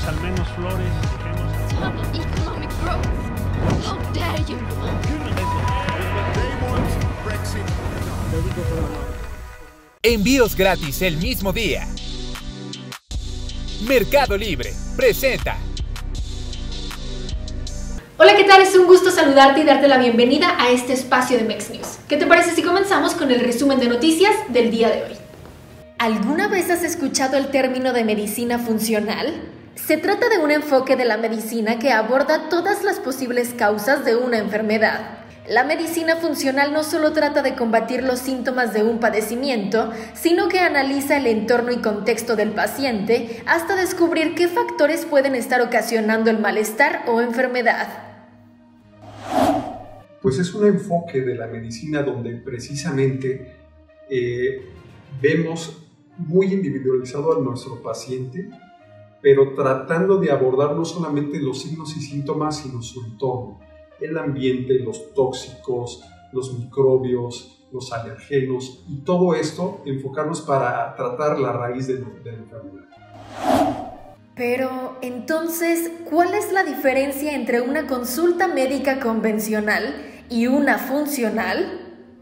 dejemos al menos flores, Double economic growth. How dare you? Envíos gratis el mismo día. Mercado Libre presenta. Hola, ¿qué tal? Es un gusto saludarte y darte la bienvenida a este espacio de Mex News. ¿Qué te parece si comenzamos con el resumen de noticias del día de hoy? ¿Alguna vez has escuchado el término de medicina funcional? Se trata de un enfoque de la medicina que aborda todas las posibles causas de una enfermedad. La medicina funcional no solo trata de combatir los síntomas de un padecimiento, sino que analiza el entorno y contexto del paciente hasta descubrir qué factores pueden estar ocasionando el malestar o enfermedad. Pues es un enfoque de la medicina donde precisamente vemos muy individualizado a nuestro paciente, pero tratando de abordar no solamente los signos y síntomas, sino su entorno. El ambiente, los tóxicos, los microbios, los alergenos y todo esto, enfocarnos para tratar la raíz de la enfermedad. Pero, entonces, ¿cuál es la diferencia entre una consulta médica convencional y una funcional?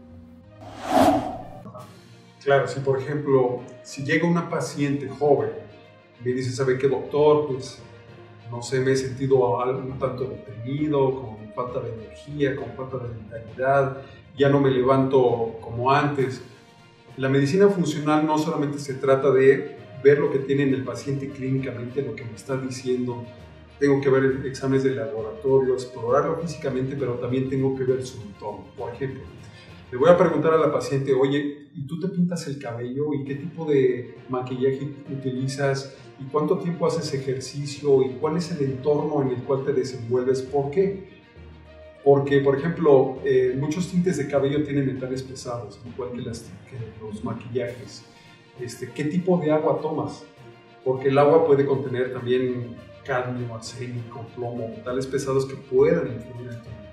Claro, si por ejemplo, si llega una paciente joven, me dice, ¿sabe qué, doctor? Pues, no sé, me he sentido un tanto deprimido, con falta de energía, con falta de vitalidad, ya no me levanto como antes. La medicina funcional no solamente se trata de ver lo que tiene en el paciente clínicamente, lo que me está diciendo, tengo que ver exámenes de laboratorio, explorarlo físicamente, pero también tengo que ver su entorno. Por ejemplo, le voy a preguntar a la paciente, oye, ¿y tú te pintas el cabello? ¿Y qué tipo de maquillaje utilizas? ¿Y cuánto tiempo haces ejercicio? ¿Y cuál es el entorno en el cual te desenvuelves? ¿Por qué? Porque, por ejemplo, muchos tintes de cabello tienen metales pesados, igual que los maquillajes. ¿Qué tipo de agua tomas? Porque el agua puede contener también cadmio, arsénico, plomo, metales pesados que puedan influir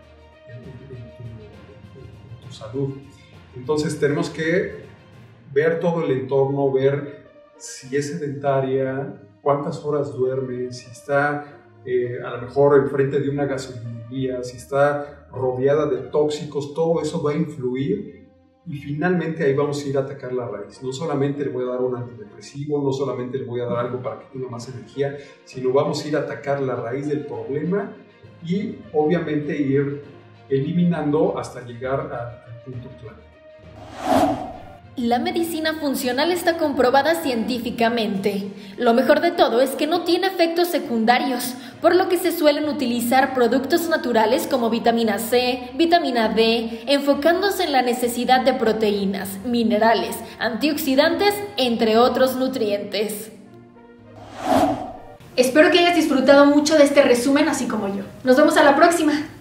en tu salud. Entonces tenemos que ver todo el entorno, ver si es sedentaria, cuántas horas duerme, si está a lo mejor enfrente de una gasolinería, si está rodeada de tóxicos, todo eso va a influir y finalmente ahí vamos a ir a atacar la raíz. No solamente le voy a dar un antidepresivo, no solamente le voy a dar algo para que tenga más energía, sino vamos a ir a atacar la raíz del problema y obviamente ir eliminando hasta llegar al punto clave. La medicina funcional está comprobada científicamente. Lo mejor de todo es que no tiene efectos secundarios, por lo que se suelen utilizar productos naturales como vitamina C, vitamina D, enfocándose en la necesidad de proteínas, minerales, antioxidantes, entre otros nutrientes. Espero que hayas disfrutado mucho de este resumen, así como yo. Nos vemos a la próxima.